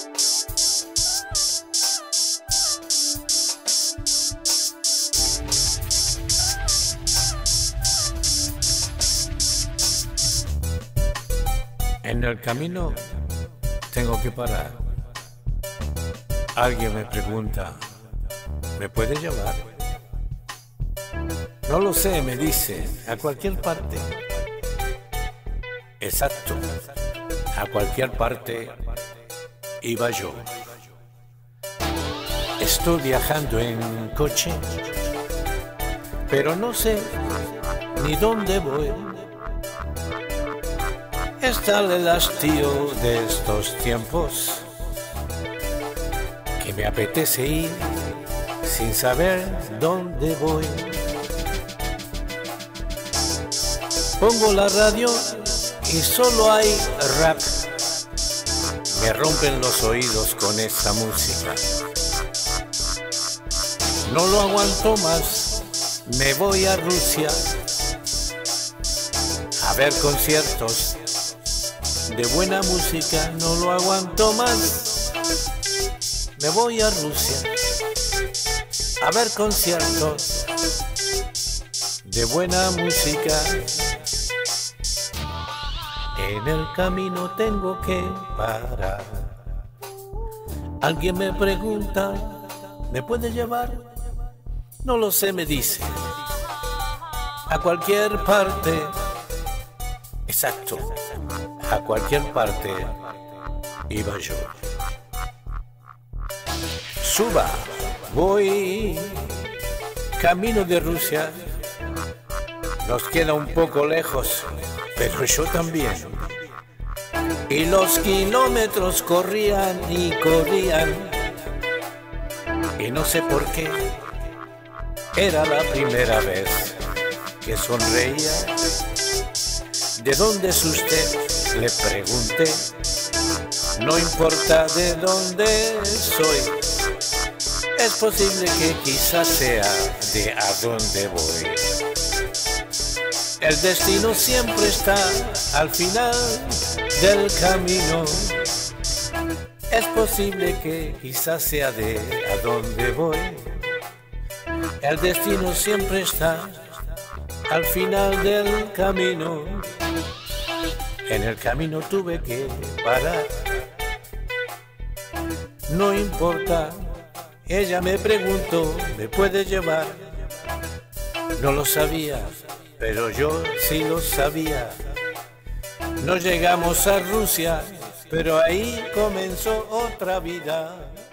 En el camino tengo que parar. Alguien me pregunta, ¿me puede llevar? No lo sé, me dice, a cualquier parte. Exacto, a cualquier parte iba yo. Estoy viajando en coche, pero no sé ni dónde voy. Está el hastío de estos tiempos, que me apetece ir sin saber dónde voy. Pongo la radio y solo hay rap. Me rompen los oídos con esta música. No lo aguanto más, me voy a Rusia a ver conciertos de buena música. No lo aguanto más, me voy a Rusia a ver conciertos de buena música. En el camino tengo que parar. Alguien me pregunta, ¿me puede llevar? No lo sé, me dice, a cualquier parte. Exacto, a cualquier parte iba yo. Suba, voy camino de Rusia. Nos queda un poco lejos, pero yo también. Y los kilómetros corrían y corrían, y no sé por qué, era la primera vez que sonreía. ¿De dónde es usted?, le pregunté. No importa de dónde soy, es posible que quizás sea de a dónde voy. El destino siempre está al final del camino. Es posible que quizás sea de a dónde voy. El destino siempre está al final del camino. En el camino tuve que parar. No importa, ella me preguntó, ¿me puede llevar? No lo sabía, pero yo sí lo sabía. No llegamos a Rusia, pero ahí comenzó otra vida.